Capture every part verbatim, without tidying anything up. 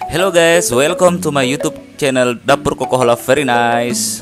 Hello guys, welcome to my YouTube channel Dapur Kokohola. Very nice.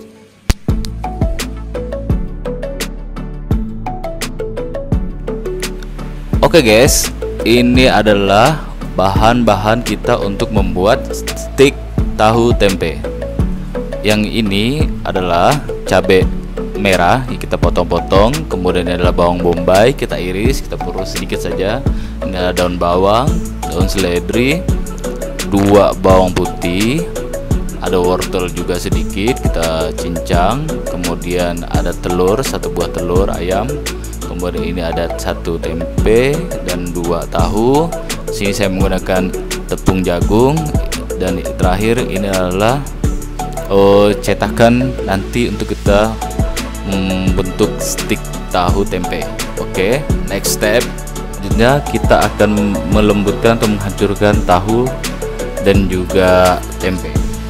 Oke guys, ini adalah bahan-bahan kita untuk membuat stik tahu tempe. Yang ini adalah cabai merah, kita potong-potong. Kemudian ini adalah bawang bombay, kita iris, kita perus sedikit saja. Ini ada daun bawang, daun seledri, dua bawang putih, ada wortel juga sedikit, kita cincang. Kemudian ada telur, satu buah telur ayam. Kemudian ini ada satu tempe dan dua tahu. Sini saya menggunakan tepung jagung. Dan terakhir ini adalah oh, cetakan nanti untuk kita membentuk stik tahu tempe. Oke, next step selanjutnya kita akan melembutkan atau menghancurkan tahu dan juga tempe.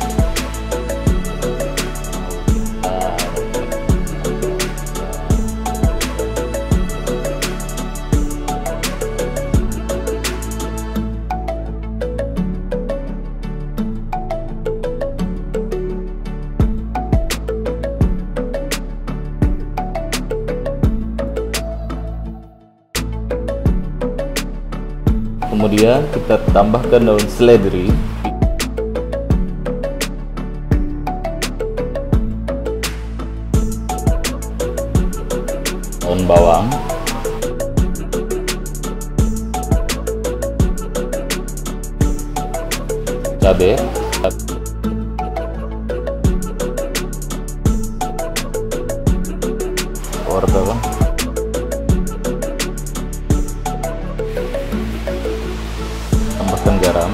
Kemudian kita tambahkan daun seledri, daun bawang, cabai, wortel, tambahkan garam,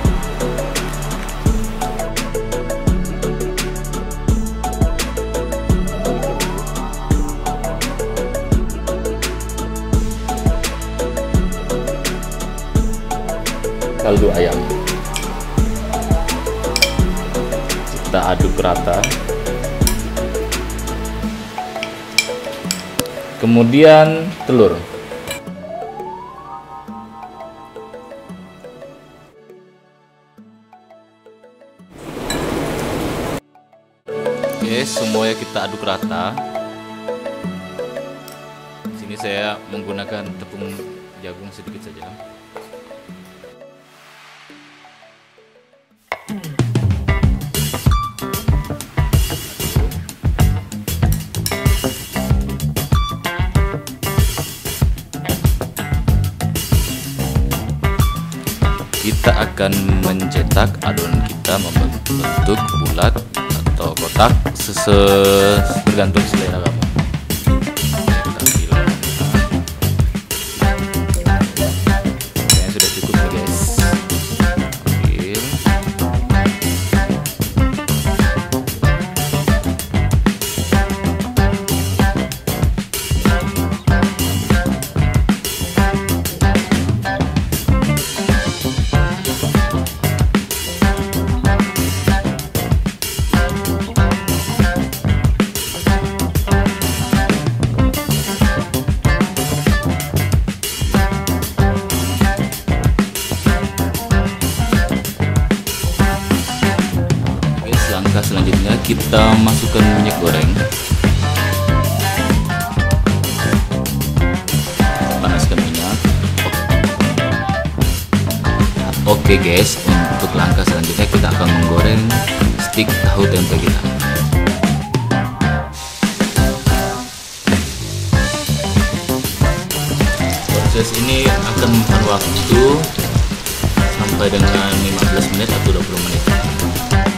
kaldu ayam, kita aduk rata. Kemudian telur. Oke, semuanya kita aduk rata. Sini saya menggunakan tepung jagung sedikit saja. Kita akan mencetak adonan kita membentuk bulat atau kotak sesuai tergantung selera kamu. Kayaknya sudah cukup nih guys. Ambil. Langkah selanjutnya kita masukkan minyak goreng, panaskan minyak. Oke guys, untuk langkah selanjutnya kita akan menggoreng stik tahu tempe kita. Proses ini akan memakan waktu sampai dengan lima belas menit atau dua puluh menit.